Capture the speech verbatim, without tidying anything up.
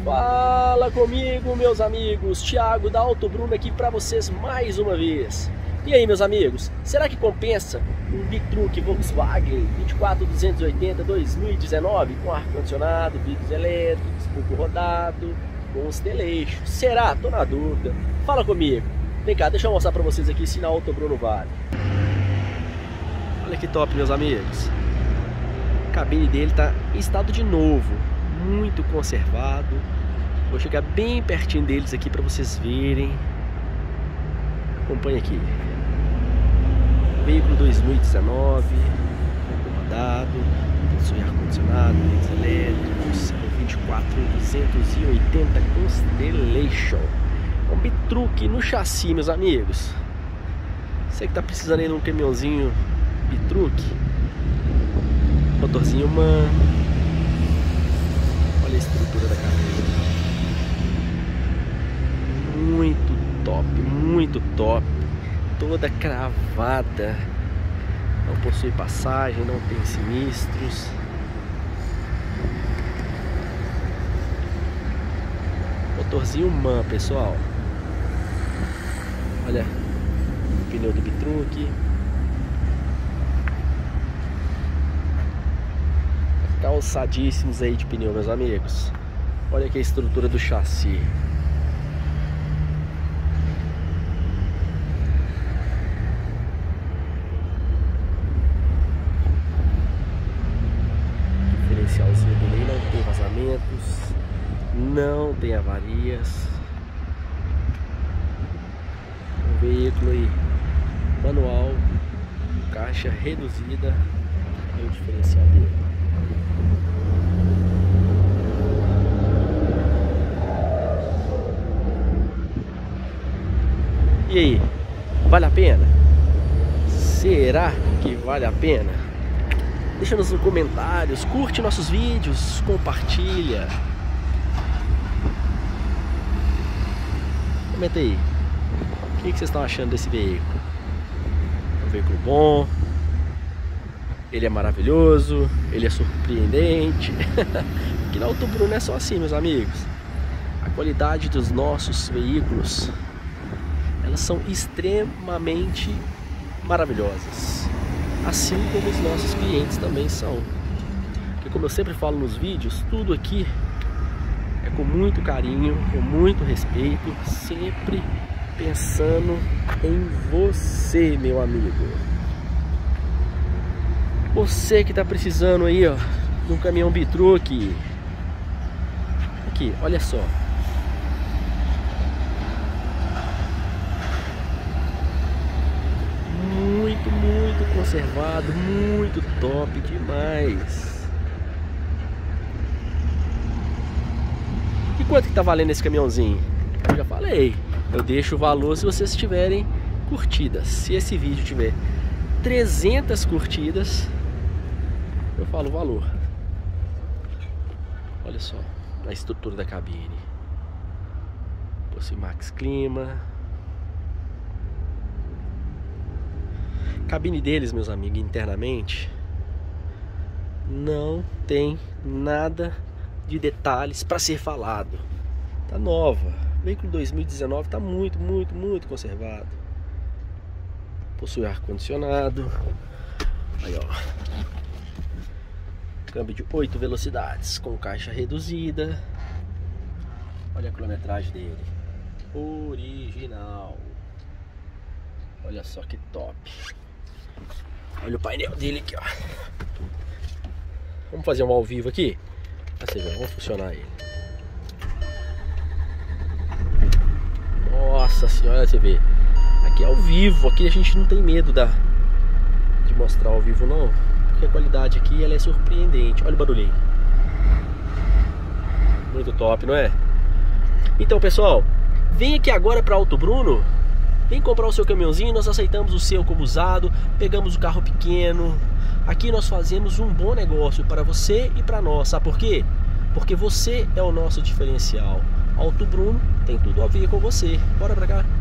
Fala comigo, meus amigos, Thiago da Auto Bruno aqui para vocês mais uma vez. E aí, meus amigos, será que compensa um Bitruc Volkswagen vinte e quatro duzentos e oitenta dois mil e dezenove com ar-condicionado, vidros elétricos, pouco rodado, Constellation? Será? Tô na dúvida. Fala comigo. Vem cá, deixa eu mostrar para vocês aqui se na Auto Bruno vale. Olha que top, meus amigos. A cabine dele tá em estado de novo, muito conservado. Vou chegar bem pertinho deles aqui para vocês verem. Acompanhe aqui. Veículo dois mil e dezenove, rodado, possui ar-condicionado, vidros elétricos, vinte e quatro duzentos e oitenta Constellation. É um Bitruc no chassi, meus amigos. Você que tá precisando aí de um caminhãozinho Bitruc, motorzinho MAN. Olha a estrutura da cabine. Muito top, muito top. Toda cravada. Não possui passagem, não tem sinistros. Motorzinho MAN, pessoal. Olha o pneu do Bitruc. Calçadíssimos aí de pneu, meus amigos. Olha aqui a estrutura do chassi. Diferencialzinho dele não tem vazamentos, não tem avarias. Um veículo aí manual, caixa reduzida. Olha o diferencial dele. E aí, vale a pena? Será que vale a pena? Deixa nos comentários, curte nossos vídeos, compartilha. Comenta aí, o que vocês estão achando desse veículo? É um veículo bom, ele é maravilhoso, ele é surpreendente. Aqui na Auto Bruno é só assim, meus amigos. A qualidade dos nossos veículos, elas são extremamente maravilhosas, assim como os nossos clientes também são. Porque, como eu sempre falo nos vídeos, tudo aqui é com muito carinho, com muito respeito, sempre pensando em você, meu amigo. Você que está precisando aí, ó, de um caminhão Bitruc. Aqui, olha só. Muito, muito conservado, muito top demais. E quanto que tá valendo esse caminhãozinho? Eu já falei, eu deixo o valor se vocês tiverem curtidas. Se esse vídeo tiver trezentas curtidas, eu falo o valor. Olha só a estrutura da cabine. Possui Max Clima. Cabine deles, meus amigos, internamente não tem nada de detalhes para ser falado. Tá nova. O veículo dois mil e dezenove tá muito, muito, muito conservado. Possui ar-condicionado. Aí, ó. Câmbio de oito velocidades com caixa reduzida. Olha a quilometragem dele. Original. Olha só que top. Olha o painel dele aqui, ó. Vamos fazer um ao vivo aqui. Assim, vamos funcionar ele. Nossa senhora, você vê. Aqui é ao vivo. Aqui a gente não tem medo da, de mostrar ao vivo, não. Porque a qualidade aqui ela é surpreendente. Olha o barulhinho. Muito top, não é? Então, pessoal, vem aqui agora para Auto Bruno. Vem comprar o seu caminhãozinho, nós aceitamos o seu como usado, pegamos o carro pequeno. Aqui nós fazemos um bom negócio para você e para nós, sabe por quê? Porque você é o nosso diferencial. Auto Bruno tem tudo a ver com você. Bora pra cá.